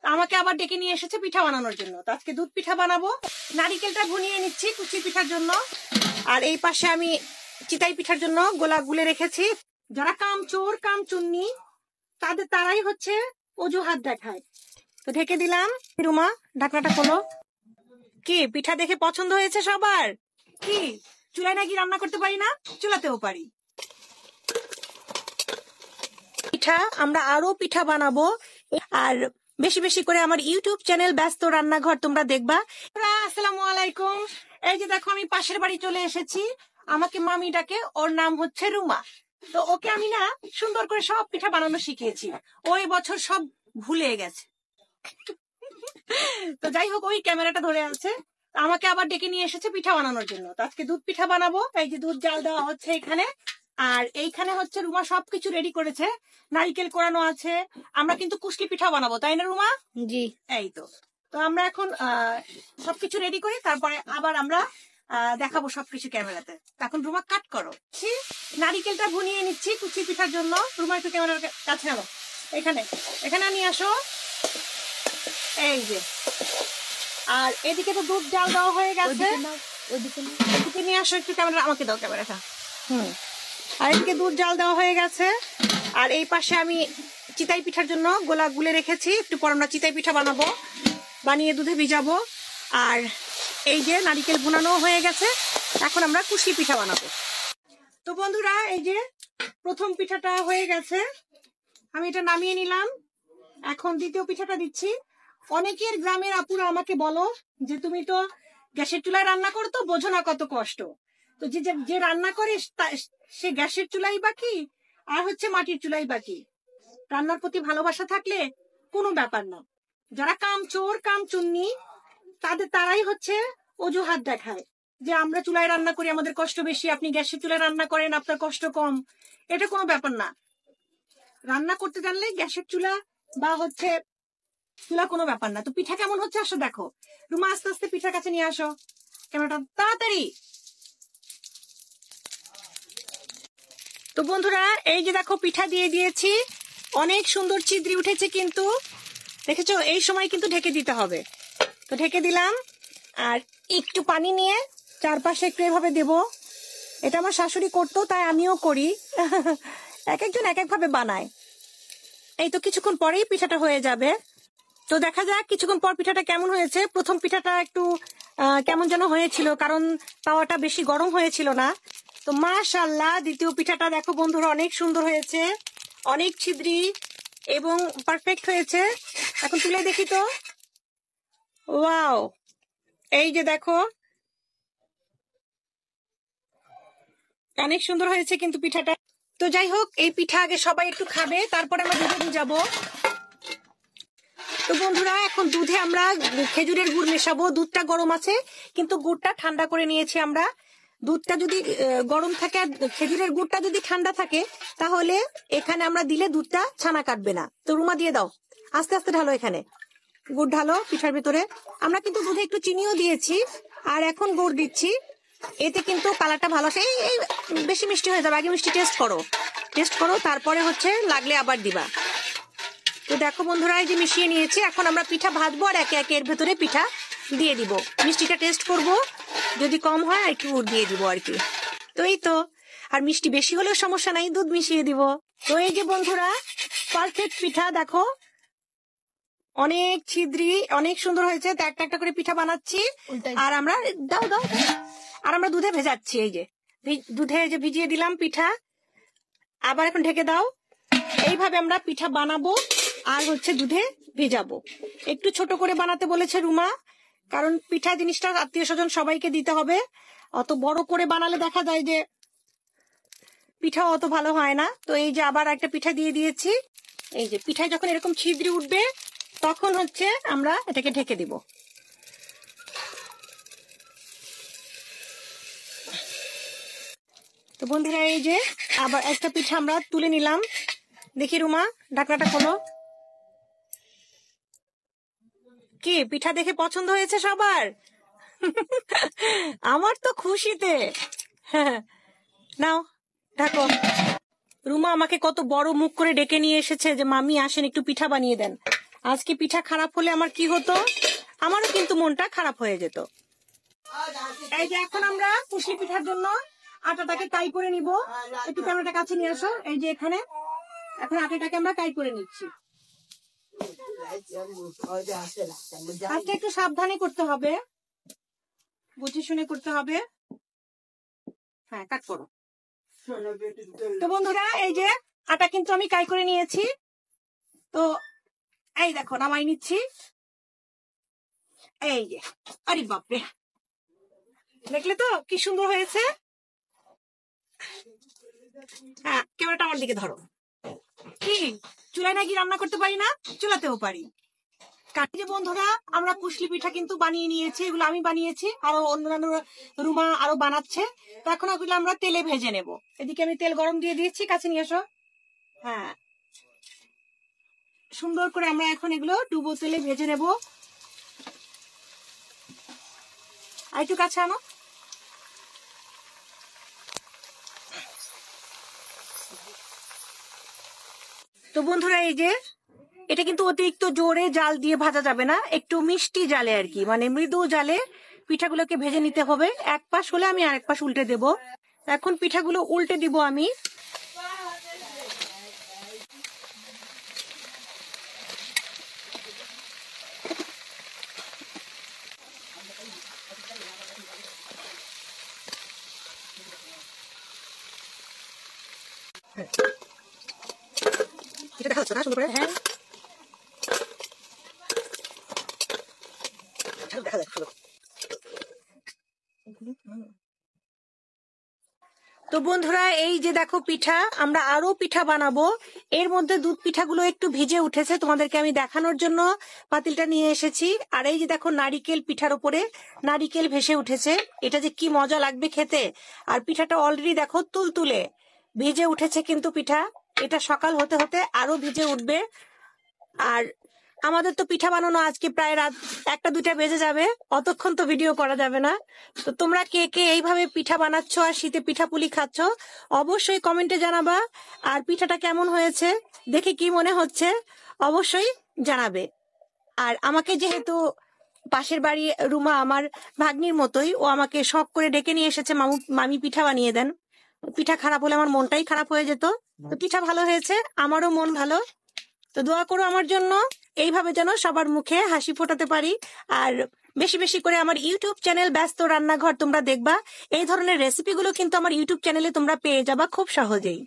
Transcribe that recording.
আমাকে আবার ডেকে নিয়ে এসেছে পিঠা বানানোর জন্য। তো আজকে দুধ পিঠা বানাবো। নারিকেলটা ভুনিয়ে নিচ্ছি কুচি পিঠার জন্য। আর এই পাশে আমি চিতাই পিঠার জন্য গোলা গুলে রেখেছি। যারা কামচোর কামচুন্নি তারাই হচ্ছে অজুহাত দেখায়। তো ঢেকে দিলাম। রুমা ঢাকনাটা খোলো। কি পিঠা দেখে পছন্দ হয়েছে সবার? কি চুলায় নাকি রান্না করতে পারি না? চুলাতেও পারি। পিঠা আমরা আরো পিঠা বানাবো। আর বেশি বেশি করে আমার ইউটিউব চ্যানেল ব্যস্ত রান্নাঘর তোমরা দেখবা। আসসালামু আলাইকুম। এই যে দেখো আমি পাশের বাড়ি চলে এসেছি। আমাকে মামি ডাকে, ওর নাম হচ্ছে রুমা। তো ওকে আমি না সুন্দর করে সব পিঠা বানানো শিখিয়েছি। ওই বছর সব ভুলে গেছে। তো যাই হোক, ওই ক্যামেরাটা ধরে আছে। আমাকে আবার ডেকে নিয়ে এসেছে পিঠা বানানোর জন্য। তো আজকে দুধ পিঠা বানাবো। এই যে দুধ জাল দেওয়া হচ্ছে এখানে। আর এইখানে হচ্ছে রুমা সবকিছু রেডি করেছে। নারিকেল কোরানো আছে। আমরা কিন্তু কুশলি পিঠা বানাবো, তাই না রুমা? জি। এই তো আমরা এখন সবকিছু রেডি করি, তারপরে আবার আমরা দেখাবো সবকিছু ক্যামেরাতে। এখন রুমা কাট করো। নারিকেলটা ভুনিয়ে নিচ্ছি কুচি পিঠার জন্য। রুমা একটু ক্যামেরার কাছে আনো। এখানে নিয়ে আসো। এই যে, আর এদিকে তো দুধ জাল দেওয়া হয়ে গেছে। ওইদিকে নিয়ে আসো একটু ক্যামেরা। আমাকে দাও ক্যামেরাটা। আর এদিকে দুধ জাল দেওয়া হয়ে গেছে। আর এই পাশে আমি চিতাই পিঠার জন্য গোলা গুলে রেখেছি। একটু পর আমরা চিতাই পিঠা বানাবো, বানিয়ে দুধে ভিজাবো। আর এই যে নারিকেল ভুনানো হয়ে গেছে। এখন আমরা কুশলি পিঠা বানাবো। তো বন্ধুরা, এই যে প্রথম পিঠাটা হয়ে গেছে, আমি এটা নামিয়ে নিলাম। এখন দ্বিতীয় পিঠাটা দিচ্ছি। অনেকের গ্রামের আপুরা আমাকে বলো যে তুমি তো গ্যাসের চুলায় রান্না করো, তো বোঝো না কত কষ্ট। তো যে রান্না করে সে গ্যাসের চুলাই বাকি আর হচ্ছে মাটির চুলাই বাকি। রান্নার প্রতি ভালোবাসা থাকলে কোনো ব্যাপার না। যারা কামচোর কামচুন্নি তারাই হচ্ছে অজুহাত দেখায় যে আমরা চুলায় রান্না করি, আমাদের কষ্ট বেশি, আপনি গ্যাসের চুলায় রান্না করেন, আপনার কষ্ট কম। এটা কোনো ব্যাপার না। রান্না করতে জানলে গ্যাসের চুলা বা হচ্ছে চুলা কোনো ব্যাপার না। তো পিঠা কেমন হচ্ছে আসো দেখো। রুমা আস্তে আস্তে পিঠার কাছে নিয়ে আসো ক্যামেরাটা, তাড়াতাড়ি। তো বন্ধুরা, এই যে দেখো পিঠা দিয়ে দিয়েছি। অনেক সুন্দর ছিদ্রি উঠেছে কিন্তু, দেখেছো? এই সময় কিন্তু ঢেকে দিতে হবে। তো ঢেকে দিলাম। আর একটু পানি নিয়ে চারপাশে একটু এভাবে দেবো। এটা আমার শাশুড়ি করতো, তাই আমিও করি। এক একজন এক এক ভাবে বানায়। এই তো কিছুক্ষণ পরেই পিঠাটা হয়ে যাবে। তো দেখা যাক কিছুক্ষণ পর পিঠাটা কেমন হয়েছে। প্রথম পিঠাটা একটু কেমন যেন হয়েছিল, কারণ তাওয়াটা বেশি গরম হয়েছিল না। তো মাশাআল্লাহ, দ্বিতীয় পিঠাটা দেখো বন্ধুরা অনেক সুন্দর হয়েছে, অনেক ছিদ্রি এবং পারফেক্ট হয়েছে। এখন তুলে দেখি তো। ওয়াও, এই যে দেখো অনেক সুন্দর হয়েছে কিন্তু পিঠাটা। তো যাই হোক, এই পিঠা আগে সবাই একটু খাবে, তারপরে আমরা দুধে ভিজাবো। তো বন্ধুরা, এখন দুধে আমরা খেজুরের গুড় মেশাবো। দুধটা গরম আছে কিন্তু গুড়টা ঠান্ডা করে নিয়েছি আমরা। দুধটা যদি গরম থাকে আর খেজুরের গুড়টা যদি ঠান্ডা থাকে, তাহলে এখানে আমরা দিলে দুধটা ছানা কাটবে না। তো রুমা দিয়ে দাও, আস্তে আস্তে ঢালো। এখানে গুড় ঢালো পিঠার ভিতরে। আমরা কিন্তু দুধে একটু চিনিও দিয়েছি, আর এখন গুড় দিচ্ছি। এতে কিন্তু কালারটা ভালো আসে। এই বেশি মিষ্টি হয়ে যাবে, আগে মিষ্টি টেস্ট করো, তারপরে হচ্ছে লাগলে আবার দিবা। তো দেখো বন্ধুরা, এই যে মিশিয়ে নিয়েছি। এখন আমরা পিঠা ভাজবো আর একে একে এর ভেতরে পিঠা দিয়ে দিব। মিষ্টিটা টেস্ট করব, যদি কম হয় আর একটু গুড় দিয়ে দিব আর কি। তো এই তো, আর মিষ্টি বেশি হলেও সমস্যা নাই, দুধ মিশিয়ে দিব। তো এই যে বন্ধুরা, পারফেক্ট পিঠা দেখো, অনেক ছিদ্রি, অনেক সুন্দর হয়েছে। তো একটা একটা করে পিঠা বানাচ্ছি আর আমরা দাও আর আমরা দুধে ভেজাচ্ছি। এই যে দুধে যে ভিজিয়ে দিলাম পিঠা, আবার এখন ঢেকে দাও। এইভাবে আমরা পিঠা বানাবো আর হচ্ছে দুধে ভেজাবো। একটু ছোট করে বানাতে বলেছে রুমা, কারণ পিঠা জিনিসটা আত্মীয় স্বজন সবাইকে দিতে হবে। অত বড় করে বানালে দেখা যায় যে পিঠা অত ভালো হয় না। তো এই যে আবার একটা পিঠা দিয়ে দিয়েছি। এই যে পিঠায় যখন এরকম ছিদ্রি উঠবে, তখন হচ্ছে আমরা এটাকে ঢেকে দিব। তো বন্ধুরা, এই যে আবার একটা পিঠা আমরা তুলে নিলাম। দেখি রুমা, ঢাকনাটা খোলো। কি পিঠা দেখে পছন্দ হয়েছে সবার? আমার তো খুশিতে। নাও ঢাকো। রুমা আমাকে কত বড় মুখ করে ডেকে নিয়ে এসেছে যে মামি আসেন একটু পিঠা বানিয়ে দেন। আজকে পিঠা খারাপ হলে আমার কি হতো, আমারও কিন্তু মনটা খারাপ হয়ে যেত। এই যে এখন আমরা পুষলি পিঠার জন্য আটাটাকে কাই করে নিব। একটু ক্যামেরাটা কাছে নিয়ে আসো। এই যে এখানে এখন আটাটাকে আমরা কাই করে নিচ্ছি। আজকে একটু সাবধানে করতে হবে, বুঝে শুনে করতে হবে। হ্যাঁ, কাট করো। তো বন্ধুরা, এই যে আটা কিন্তু আমি কাই করে নিয়েছি। তো এই দেখো নামাই নিচ্ছি। এই যে, আরে বাপরে, দেখলে তো কি সুন্দর হয়েছে। হ্যাঁ, ক্যামেরাটা আমার দিকে ধরো। কি চুলায় নাকি রান্না করতে পারি না? চুলাতেও পারি। যে বন্ধুরা, আমরা পুষলি পিঠা কিন্তু বানিয়ে নিয়েছি। এগুলো আমি বানিয়েছি, আরো অন্যান্য রুমা আরো বানাচ্ছে। তো এখন এগুলো আমরা তেলে ভেজে নেব। এদিকে আমি তেল গরম দিয়ে দিয়েছি, কাছে নিয়ে এসো। হ্যাঁ, সুন্দর করে আমরা এখন এগুলো ডুবো তেলে ভেজে নেব। আর একটু কাছে আনো। তো বন্ধুরা, এই যে এটা কিন্তু অতিরিক্ত জোরে জাল দিয়ে ভাজা যাবে না, একটু মিষ্টি জালে আর কি, মানে মৃদু জালে পিঠাগুলোকে ভেজে নিতে হবে। এক পাশ হলে আমি আরেক পাশ উল্টে দেব। এখন পিঠাগুলো উল্টে দিব আমি। এটা দেখা যাচ্ছে না সুন্দর করে? হ্যাঁ, দেখা যাচ্ছে। তো বন্ধুরা, এই যে দেখো পিঠা, আমরা আরো পিঠা বানাবো। এর মধ্যে দুধ পিঠাগুলো একটু ভিজে উঠেছে, তোমাদেরকে আমি দেখানোর জন্য পাতিলটা নিয়ে এসেছি। আর এই যে দেখো নারিকেল, পিঠার উপরে নারিকেল ভেসে উঠেছে। এটা যে কি মজা লাগবে খেতে। আর পিঠাটা অলরেডি দেখো তুলতুলে ভিজে উঠেছে কিন্তু পিঠা। এটা সকাল হতে হতে আরো ভিজে উঠবে। আর আমাদের তো পিঠা বানানো আজকে প্রায় রাত 1টা 2টা বেজে যাবে, অতক্ষণ তো ভিডিও করা যাবে না। তো তোমরা কে কে এইভাবে পিঠা বানাচ্ছ আর শীতে পিঠা পুলি খাচ্ছ, অবশ্যই কমেন্টে জানাবা। আর পিঠাটা কেমন হয়েছে, দেখে কি মনে হচ্ছে, অবশ্যই জানাবে। আর আমাকে যেহেতু পাশের বাড়ি রুমা আমার ভাগ্নির মতোই, ও আমাকে শখ করে ডেকে নিয়ে এসেছে, মামি পিঠা বানিয়ে দেন। পিঠা খারাপ হলে আমার মনটাই খারাপ হয়ে যেত। তো পিঠা ভালো হয়েছে, আমারও মন ভালো। তো দোয়া করো আমার জন্য, এইভাবে যেন সবার মুখে হাসি ফোটাতে পারি। আর বেশি বেশি করে আমার ইউটিউব চ্যানেল ব্যস্ত রান্নাঘর তোমরা দেখবা। এই ধরনের রেসিপিগুলো কিন্তু আমার ইউটিউব চ্যানেলে তোমরা পেয়ে যাবা খুব সহজেই।